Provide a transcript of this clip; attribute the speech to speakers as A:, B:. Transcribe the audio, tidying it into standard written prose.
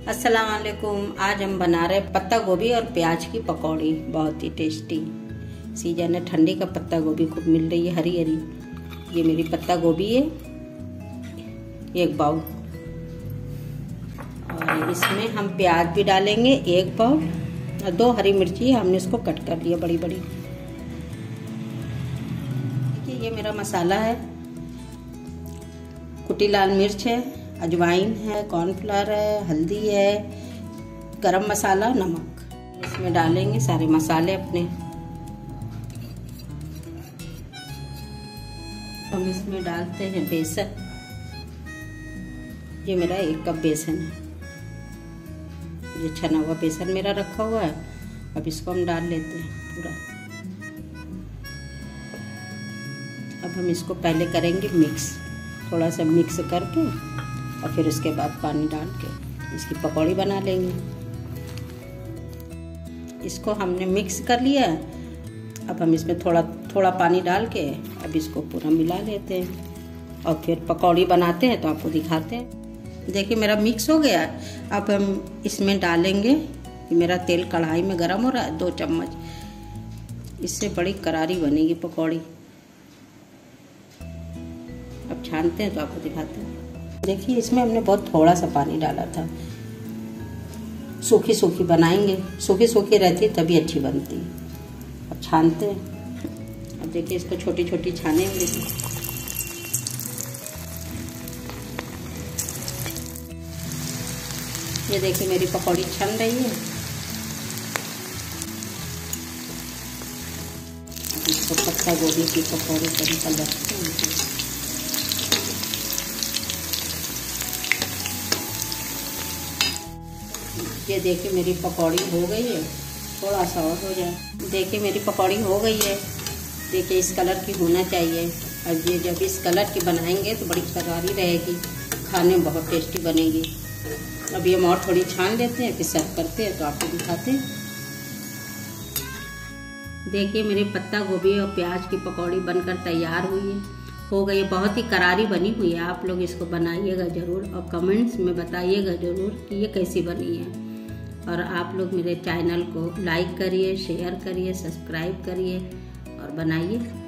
A: अस्सलाम वालेकुम। आज हम बना रहे पत्ता गोभी और प्याज की पकौड़ी, बहुत ही टेस्टी। सीजन है ठंडी का, पत्ता गोभी खूब मिल रही है हरी हरी। ये मेरी पत्ता गोभी है 1 बाउल, और इसमें हम प्याज भी डालेंगे 1 बाउल, और 2 हरी मिर्ची हमने इसको कट कर लिया बड़ी बड़ी। ये मेरा मसाला है, कुटी लाल मिर्च है, अजवाइन है, कॉर्नफ्लावर है, हल्दी है, गरम मसाला, नमक। इसमें डालेंगे सारे मसाले अपने। हम इसमें डालते हैं बेसन। ये मेरा 1 कप बेसन है, ये छना हुआ बेसन मेरा रखा हुआ है। अब इसको हम डाल लेते हैं पूरा। अब हम इसको पहले करेंगे मिक्स, थोड़ा सा मिक्स करके, और फिर उसके बाद पानी डाल के इसकी पकौड़ी बना लेंगे। इसको हमने मिक्स कर लिया। अब हम इसमें थोड़ा थोड़ा पानी डाल के अब इसको पूरा मिला लेते हैं, और फिर पकौड़ी बनाते हैं तो आपको दिखाते हैं। देखिए मेरा मिक्स हो गया। अब हम इसमें डालेंगे, मेरा तेल कढ़ाई में गरम हो रहा है, 2 चम्मच। इससे बड़ी करारी बनेगी पकौड़ी। अब छानते हैं तो आपको दिखाते हैं। देखिए इसमें हमने बहुत थोड़ा सा पानी डाला था। सूखी सूखी बनाएंगे, सूखी सूखी रहती तभी अच्छी बनती। अब छानते हैं। अब देखिए इसको छोटी छोटी छानेंगे। ये देखिए मेरी पकौड़ी छन रही है। इसको पत्ता गोभी की पकौड़ी का निकल रखते हैं। ये देखिए मेरी पकौड़ी हो गई है, थोड़ा सा और हो जाए। देखिए मेरी पकौड़ी हो गई है। देखिए इस कलर की होना चाहिए। और ये जब इस कलर की बनाएंगे तो बड़ी करारी रहेगी, खाने में बहुत टेस्टी बनेगी। अब ये हम और थोड़ी छान लेते हैं, फिर सर्व करते हैं तो आपको दिखाते हैं। देखिए मेरी पत्ता गोभी और प्याज की पकौड़ी बनकर तैयार हुई है, हो गई। बहुत ही करारी बनी हुई है। आप लोग इसको बनाइएगा ज़रूर, और कमेंट्स में बताइएगा ज़रूर कि ये कैसी बनी है। और आप लोग मेरे चैनल को लाइक करिए, शेयर करिए, सब्सक्राइब करिए और बनाइए।